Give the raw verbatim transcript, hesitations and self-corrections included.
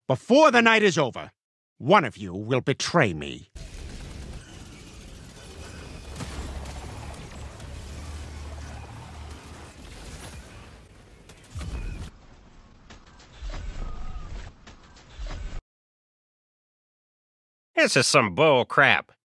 Before the night is over, one of you will betray me. This is some bull crap.